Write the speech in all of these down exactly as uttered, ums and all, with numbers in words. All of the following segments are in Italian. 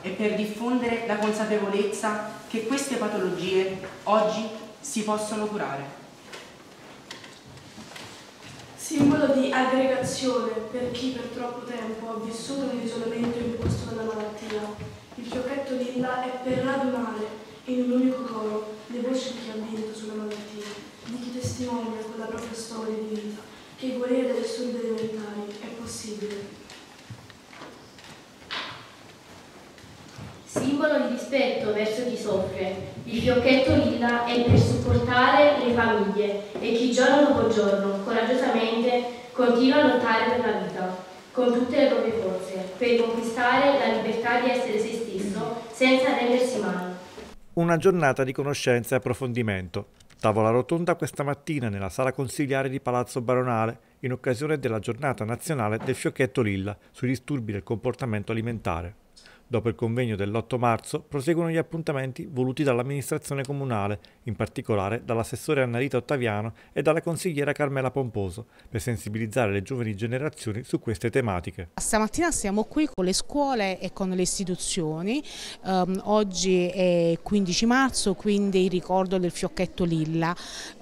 e per diffondere la consapevolezza che queste patologie oggi si possono curare. Simbolo di aggregazione per chi per troppo tempo ha vissuto nell'isolamento imposto dalla malattia, il fiocchetto lilla è per radunare in un unico coro le voci di chi ha vinto sulla malattia, di chi testimonia con la propria storia di vita che guarire dalle disturbi alimentari è possibile. Simbolo di rispetto verso chi soffre, il fiocchetto lilla è per supportare le famiglie e chi giorno dopo giorno, coraggiosamente, continua a lottare per la vita, con tutte le proprie forze, per conquistare la libertà di essere se stesso senza rendersi mai. Una giornata di conoscenza e approfondimento. Tavola rotonda questa mattina nella sala consigliare di Palazzo Baronale in occasione della giornata nazionale del fiocchetto lilla sui disturbi del comportamento alimentare. Dopo il convegno dell'otto marzo proseguono gli appuntamenti voluti dall'amministrazione comunale, in particolare dall'assessore Annarita Ottaviano e dalla consigliera Carmela Pomposo, per sensibilizzare le giovani generazioni su queste tematiche. Stamattina siamo qui con le scuole e con le istituzioni. Um, oggi è quindici marzo, quindi il ricordo del fiocchetto lilla.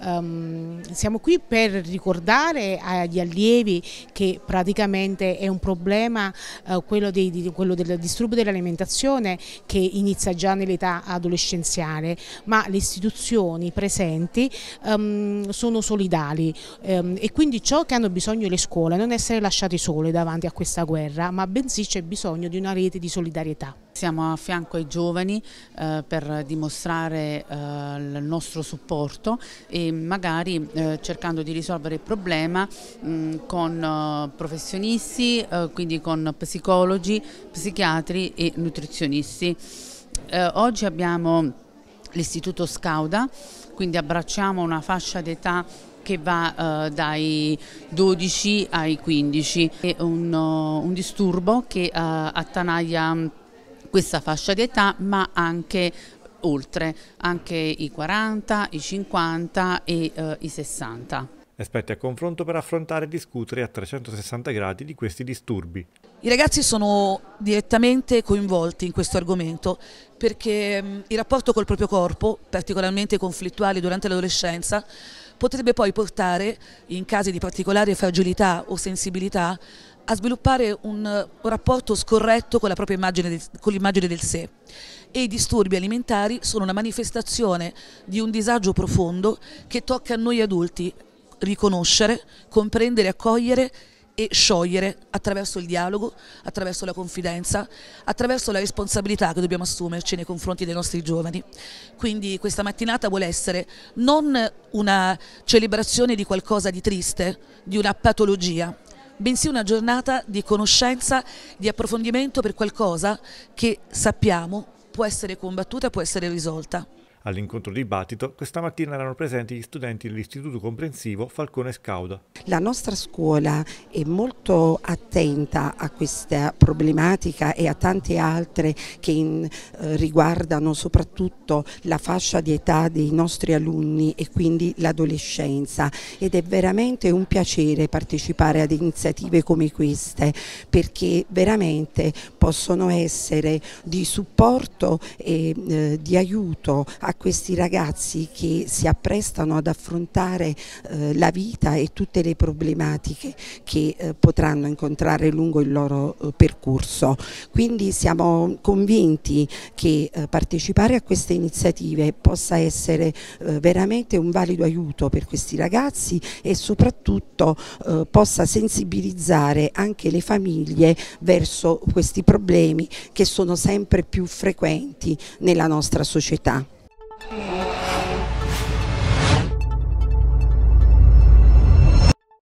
Um, siamo qui per ricordare agli allievi che praticamente è un problema uh, quello, dei, di, quello del disturbo della alimentazione che inizia già nell'età adolescenziale, ma le istituzioni presenti um, sono solidali um, e quindi ciò che hanno bisogno le scuole è non essere lasciate sole davanti a questa guerra, ma bensì c'è bisogno di una rete di solidarietà. Siamo a fianco ai giovani eh, per dimostrare eh, il nostro supporto e magari eh, cercando di risolvere il problema mh, con eh, professionisti, eh, quindi con psicologi, psichiatri e nutrizionisti. Eh, oggi abbiamo l'istituto Scauda, quindi abbracciamo una fascia d'età che va eh, dai dodici ai quindici. È un, uh, un disturbo che uh, attanaglia questa fascia di età, ma anche oltre, anche i quaranta, i cinquanta e uh, i sessanta. Esperti a confronto per affrontare e discutere a trecentosessanta gradi di questi disturbi. I ragazzi sono direttamente coinvolti in questo argomento perché mh, il rapporto col proprio corpo, particolarmente conflittuali durante l'adolescenza, potrebbe poi portare, in casi di particolare fragilità o sensibilità, a sviluppare un, un rapporto scorretto con la propria immagine del, con l'immagine del sé. E i disturbi alimentari sono una manifestazione di un disagio profondo che tocca a noi adulti riconoscere, comprendere, accogliere e sciogliere attraverso il dialogo, attraverso la confidenza, attraverso la responsabilità che dobbiamo assumerci nei confronti dei nostri giovani. Quindi questa mattinata vuole essere non una celebrazione di qualcosa di triste, di una patologia, bensì una giornata di conoscenza, di approfondimento per qualcosa che sappiamo può essere combattuta e può essere risolta. All'incontro dibattito questa mattina erano presenti gli studenti dell'Istituto Comprensivo Falcone Scauda. La nostra scuola è molto attenta a questa problematica e a tante altre che in, eh, riguardano soprattutto la fascia di età dei nostri alunni e quindi l'adolescenza, ed è veramente un piacere partecipare ad iniziative come queste perché veramente possono essere di supporto e eh, di aiuto a questi ragazzi che si apprestano ad affrontare eh, la vita e tutte le problematiche che eh, potranno incontrare lungo il loro eh, percorso. Quindi siamo convinti che eh, partecipare a queste iniziative possa essere eh, veramente un valido aiuto per questi ragazzi e soprattutto eh, possa sensibilizzare anche le famiglie verso questi problemi che sono sempre più frequenti nella nostra società.